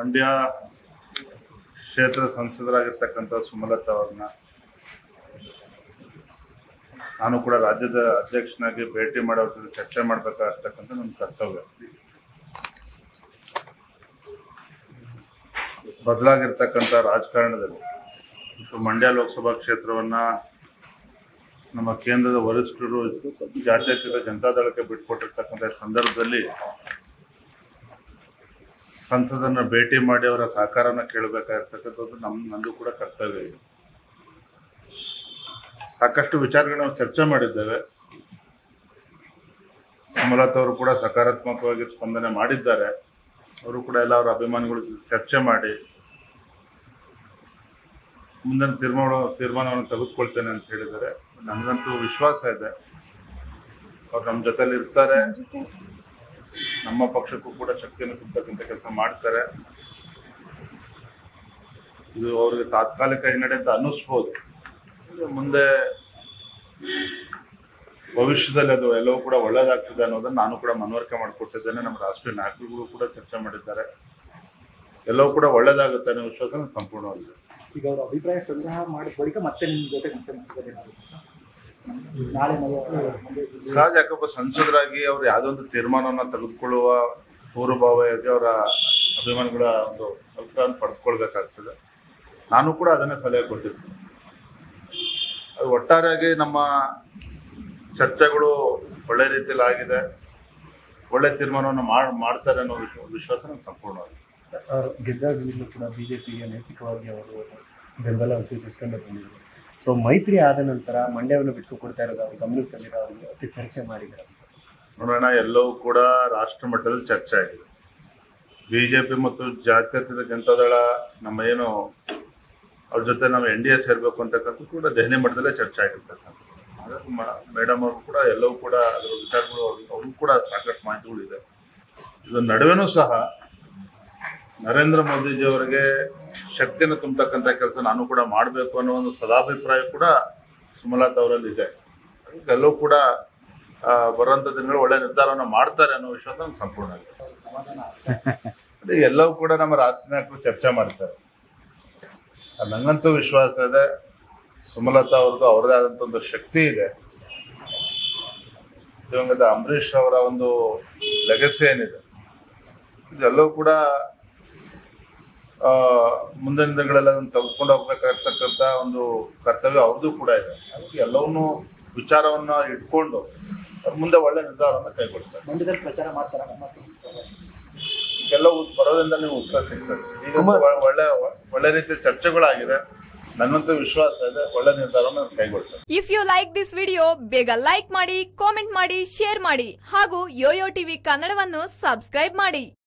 ಮಂಡ್ಯ ಕ್ಷೇತ್ರ ಸಂಸದರಾಗಿರ್ತಕ್ಕಂಥ ಸುಮಲತಾ ಅವ್ರನ್ನ ನಾನು ಕೂಡ ರಾಜ್ಯದ ಅಧ್ಯಕ್ಷನಾಗಿ ಭೇಟಿ ಮಾಡೋ ಚರ್ಚೆ ಮಾಡಬೇಕಾಗಿರ್ತಕ್ಕಂಥ ನನ್ನ ಕರ್ತವ್ಯ. ಬದಲಾಗಿರ್ತಕ್ಕಂಥ ರಾಜಕಾರಣದಲ್ಲಿ ಮತ್ತು ಮಂಡ್ಯ ಲೋಕಸಭಾ ಕ್ಷೇತ್ರವನ್ನ ನಮ್ಮ ಕೇಂದ್ರದ ವರಿಷ್ಠರು ಜಾತ್ಯತೀತ ಜನತಾದಳಕ್ಕೆ ಬಿಟ್ಟುಕೊಟ್ಟಿರ್ತಕ್ಕಂಥ ಸಂದರ್ಭದಲ್ಲಿ ಸಂಸದರನ್ನ ಭೇಟಿ ಮಾಡಿ ಅವರ ಸಹಕಾರನ ಕೇಳಬೇಕಾಗಿರ್ತಕ್ಕಂಥದ್ದು ನಂದು ಕೂಡ ಕರ್ತವ್ಯ ಇದೆ. ಸಾಕಷ್ಟು ವಿಚಾರಗಳನ್ನ ನಾವು ಚರ್ಚೆ ಮಾಡಿದ್ದೇವೆ. ಸುಮಲತಾ ಅವರು ಕೂಡ ಸಕಾರಾತ್ಮಕವಾಗಿ ಸ್ಪಂದನೆ ಮಾಡಿದ್ದಾರೆ. ಅವರು ಕೂಡ ಎಲ್ಲ ಅವರ ಅಭಿಮಾನಿಗಳು ಚರ್ಚೆ ಮಾಡಿ ಮುಂದಿನ ತೀರ್ಮಾನವನ್ನು ತೆಗೆದುಕೊಳ್ತೇನೆ ಅಂತ ಹೇಳಿದ್ದಾರೆ. ನನಗಂತೂ ವಿಶ್ವಾಸ ಇದೆ ಅವ್ರು ನಮ್ಮ ಜೊತೆಲಿ ಇರ್ತಾರೆ, ನಮ್ಮ ಪಕ್ಷಕ್ಕೂ ಕೂಡ ಶಕ್ತಿಯನ್ನು ತುಂಬತಕ್ಕಂಥ ಕೆಲಸ ಮಾಡ್ತಾರೆ. ಇದು ಅವ್ರಿಗೆ ತಾತ್ಕಾಲಿಕ ಹಿನ್ನಡೆ ಅಂತ ಅನ್ನಿಸ್ಬೋದು, ಮುಂದೆ ಭವಿಷ್ಯದಲ್ಲಿ ಅದು ಎಲ್ಲವೂ ಕೂಡ ಒಳ್ಳೇದಾಗ್ತದೆ ಅನ್ನೋದನ್ನ ನಾನು ಕೂಡ ಮನವರಿಕೆ ಮಾಡಿಕೊಟ್ಟಿದ್ದೇನೆ. ನಮ್ಮ ರಾಷ್ಟ್ರೀಯ ನಾಯಕರುಗಳು ಕೂಡ ಚರ್ಚೆ ಮಾಡಿದ್ದಾರೆ. ಎಲ್ಲವೂ ಕೂಡ ಒಳ್ಳೇದಾಗುತ್ತೆ ಅನ್ನೋ ವಿಶ್ವಾಸ ಸಂಪೂರ್ಣವಾಗಿದೆ. ಈಗ ಅವರು ಅಭಿಪ್ರಾಯ ಸಂಗ್ರಹ ಮಾಡಿದ ಬಳಿಕ ಮತ್ತೆ ನಿಮ್ಮ ಜೊತೆ ನಾಳೆ ಸಹಜ, ಯಾಕಪ್ಪ ಸಂಸದರಾಗಿ ಅವ್ರು ಯಾವುದೊಂದು ತೀರ್ಮಾನವನ್ನ ತೆಗೆದುಕೊಳ್ಳುವ ಪೂರ್ವಭಾವಿಯಾಗಿ ಅವರ ಅಭಿಮಾನಿಗಳ ಒಂದು ಅಭಿಪ್ರಾಯ ಪಡೆದುಕೊಳ್ಬೇಕಾಗ್ತದೆ. ನಾನು ಕೂಡ ಅದನ್ನೇ ಸಲಹೆ ಕೊಟ್ಟಿದ್ದೀನಿ. ಅದು ಒಟ್ಟಾರೆಯಾಗಿ ನಮ್ಮ ಚರ್ಚೆಗಳು ಒಳ್ಳೆ ರೀತಿಯಲ್ಲಿ ಆಗಿದೆ, ಒಳ್ಳೆ ತೀರ್ಮಾನವನ್ನು ಮಾಡ್ತಾರೆ ಅನ್ನೋ ವಿಶ್ವಾಸ ನನಗೆ ಸಂಪೂರ್ಣವಾಗಿದೆ. ಗೆದ್ದಾಗಲೂ ಕೂಡ ಬಿಜೆಪಿಗೆ ನೈತಿಕವಾಗಿ ಅವರು ಬೆಂಬಲ ಸೂಚಿಸ್ಕೊಂಡು ಬಂದಿದ್ರು. ಸೊ ಮೈತ್ರಿ ಆದ ನಂತರ ಮಂಡ್ಯವನ್ನು ಬಿಟ್ಟು ಕೊಡ್ತಾ ಇರೋದು ಅವ್ರು ಗಮನಕ್ಕೆ ತಂದಿರೋ ಅವ್ರಿಗೆ ಅತಿ ಚರ್ಚೆ ಮಾಡಿದ್ದಾರೆ. ನೋಡೋಣ, ಎಲ್ಲವೂ ಕೂಡ ರಾಷ್ಟ್ರ ಮಟ್ಟದಲ್ಲಿ ಚರ್ಚೆ ಆಗಿದೆ. ಬಿಜೆಪಿ ಮತ್ತು ಜಾತ್ಯತೀತ ಜನತಾದಳ ನಮ್ಮ ಏನು ಅವ್ರ ಜೊತೆ ನಾವು NDA ಸೇರಬೇಕು ಅಂತಕ್ಕಂಥ ಕೂಡ ದೆಹಲಿ ಮಟ್ಟದಲ್ಲೇ ಚರ್ಚೆ ಆಗಿರ್ತಕ್ಕಂಥ. ಮೇಡಮ್ ಅವರು ಕೂಡ ಎಲ್ಲವೂ ಕೂಡ ಅದರ ವಿಚಾರಗಳು ಅವ್ರಿಗೂ ಕೂಡ ಸಾಕಷ್ಟು ಮಾಹಿತಿಗಳಿದೆ. ಇದರ ನಡುವೆನೂ ಸಹ ನರೇಂದ್ರ ಮೋದಿಜಿ ಅವರಿಗೆ ಶಕ್ತಿಯನ್ನು ತುಂಬತಕ್ಕಂಥ ಕೆಲಸ ನಾನು ಕೂಡ ಮಾಡಬೇಕು ಅನ್ನೋ ಒಂದು ಸದಾಭಿಪ್ರಾಯ ಕೂಡ ಸುಮಲತಾ ಅವರಲ್ಲಿ ಇದೆ. ಎಲ್ಲವೂ ಕೂಡ ಬರುವಂಥ ದಿನಗಳು ಒಳ್ಳೆ ನಿರ್ಧಾರವನ್ನು ಮಾಡ್ತಾರೆ ಅನ್ನೋ ವಿಶ್ವಾಸ ನನಗೆ ಸಂಪೂರ್ಣ ಇದೆ. ಎಲ್ಲವೂ ಕೂಡ ನಮ್ಮ ರಾಷ್ಟ್ರೀಯ ನಾಯಕರು ಚರ್ಚೆ ಮಾಡ್ತಾರೆ. ನಂಗಂತೂ ವಿಶ್ವಾಸ ಇದೆ, ಸುಮಲತಾ ಅವ್ರದ್ದು ಅವ್ರದೇ ಆದಂಥ ಒಂದು ಶಕ್ತಿ ಇದೆ. ದಿವಂಗತ ಅಂಬರೀಷ್ ಅವರ ಒಂದು ಲೆಗಸಿ ಏನಿದೆ ಇದೆಲ್ಲವೂ ಕೂಡ ಮುಂದಿನ ದಿನಗಳೆಲ್ಲ ಅದನ್ನು ತೆಗೆದುಕೊಂಡು ಹೋಗ್ಬೇಕಾಗಿರ್ತಕ್ಕಂಥ ಒಂದು ಕರ್ತವ್ಯ ಅವ್ರದ್ದು ಕೂಡ ಇದೆ. ಅದಕ್ಕೆ ಎಲ್ಲವನ್ನೂ ವಿಚಾರವನ್ನ ಇಟ್ಕೊಂಡು ಅವ್ರು ಮುಂದೆ ಒಳ್ಳೆ ನಿರ್ಧಾರವನ್ನು ಕೈಗೊಳ್ತಾರೆ. ಮಂಡ್ಯದಲ್ಲಿ ಪ್ರಚಾರ ಮಾಡ್ತಾರೆ, ಎಲ್ಲವೂ ಬರೋದ್ರಿಂದ ನೀವು ಉತ್ತರ ಸಿಗ್ತದೆ. ಈಗ ಒಳ್ಳೆ ರೀತಿಯ ಚರ್ಚೆಗಳಾಗಿದೆ. ನನಗಂತೂ ವಿಶ್ವಾಸ ಇದೆ, ಒಳ್ಳೆ ನಿರ್ಧಾರವನ್ನು ಕೈಗೊಳ್ತಾರೆ. If you like this video ಬೇಗ ಲೈಕ್ ಮಾಡಿ, ಕಾಮೆಂಟ್ ಮಾಡಿ, ಶೇರ್ ಮಾಡಿ ಹಾಗೂ ಯೋಯೋ ಟಿವಿ ಕನ್ನಡವನ್ನು ಸಬ್ಸ್ಕ್ರೈಬ್ ಮಾಡಿ.